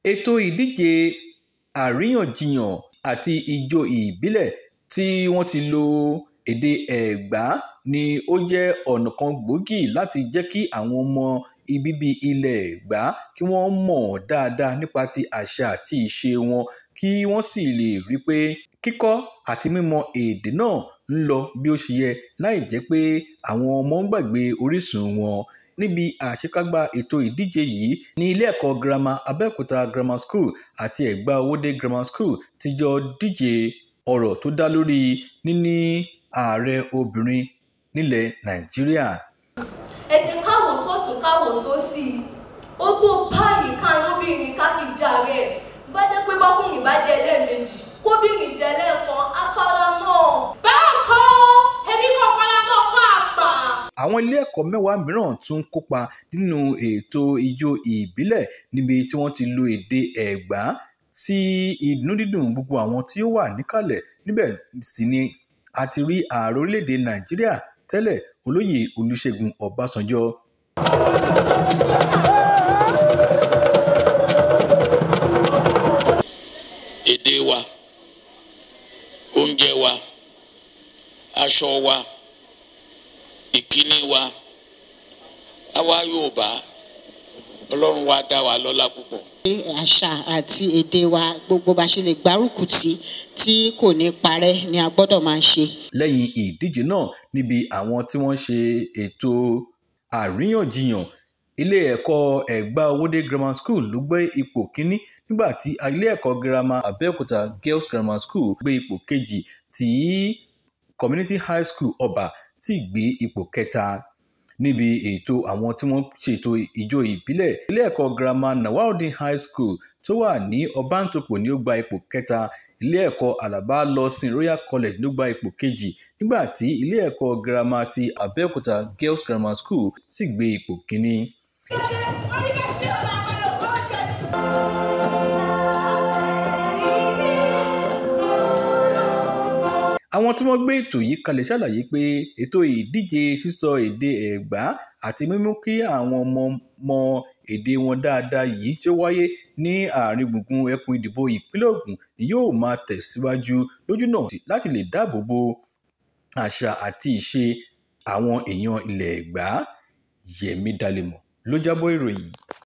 Ètò ìdíje àríyànjiyàn àti ijó ìbílẹ̀ tí wọ́n ti lo èdè Ẹ̀gbá ni ó jẹ́ ọ̀nà kan gbòógì láti jẹ́ kí àwọn ọmọ bíbí ilẹ̀ Ẹ̀gbá kí wọ́n mọ̀ dáadáa nípa ti àṣà àti ìṣe wọn, kí wọ́n sì lè rí pé kíkọ́ àti mímọ̀ èdè náà ń lọ bí ó ṣe yẹ láì jẹ́ pé àwọn ọmọ ń gbàgbé orísun wọn. Níbi àṣekágbá ètò ìdíje yìí ní ilé ẹ̀kọ́ girama Abẹ́òkúta Grammar School àti Ẹ̀gbá Owódé Grammar School ti jọ díje ọ̀rọ̀ tó dá lórí níní ààrẹ obìnrin nílẹ̀ Nàìjíríà. Ẹ jẹ́ ká wò sọ́tùn ká wò sósì, ó tó báyìí ká lóbìnrin ká fi jàre. Bá jẹ́ pé bọ́kùnrin bá jẹ lẹ́ẹ̀mejì, kóbìnrin jẹ lẹ́ẹ̀kan, afáramọ́. Bákan ẹni kan faramọ́ kọ́ àpà. Àwọn ilé ẹ̀kọ́ mẹ́wàá mìíràn tún kópa nínú ètò ijó ìbílẹ̀ níbi tí wọ́n ti lo èdè Ẹ̀gbá sí inú dídùn gbogbo àwọn tí ó wà níkàlẹ̀. Níbẹ̀ sì ni a ti rí ààrẹ orílẹ̀-èdè Nàìjíríà tẹ́lẹ̀ Olóyè Olúṣẹ́gun Ọbásanjọ́. Èdè wa, oúnjẹ wa, aṣọ wa, ìkíni wa, àwa Yorùbá, Ọlọ́run wa dá wa lọ́lá púpọ̀. Àṣà àti èdè wa gbogbo bá ṣe lè gbárùkù tí kò ní parẹ́ ni a gbọ́dọ̀ máa ṣe. Lẹ́yìn ìdíje náà níbi àwọn tí wọ́n ṣe ètò àríyànjiyàn, ilé ẹ̀kọ́ Ẹ̀gbá Owódé Grammar School ló gbé ipò kíní nígbà tí ilé ẹ̀kọ́ girama Abẹ́òkúta Girls Grammar School gbé ipò kejì tí Community High School Ọba sì gbé ipò kẹta. Níbi ètò àwọn tí wọ́n ṣètò ijó ìbílẹ̀, ilé ẹ̀kọ́ girama Nawaudeen High School tó wà ní Ọbántòpò ni ó gba ipò kẹta, ilé ẹ̀kọ́ Alaba Lawson Royal College ló gba ipò kejì, nígbà tí ilé ẹ̀kọ́ girama ti Abẹ́òkúta Girls Grammar School sì gbé ipò kíní. Àwọn tí wọ́n gbé ètò yìí kalẹ̀ ṣàlàyé pé ètò ìdíje sísọ èdè Ẹ̀gbá àti mímú kí àwọn ọmọ mọ èdè wọn dáadáa yìí tí ó wáyé ní àárín gbùngbùn ẹkùn ìdìbò ìpínlẹ̀ Ògùn ni yóò máa tẹ̀síwájú lójúnà láti lè dáàbò bo àṣà àti ìṣe àwọn èèyàn ilẹ̀ Ẹ̀gbá. Yẹmí Dalẹ́mọ̀ ló jábọ̀ ìròyìn.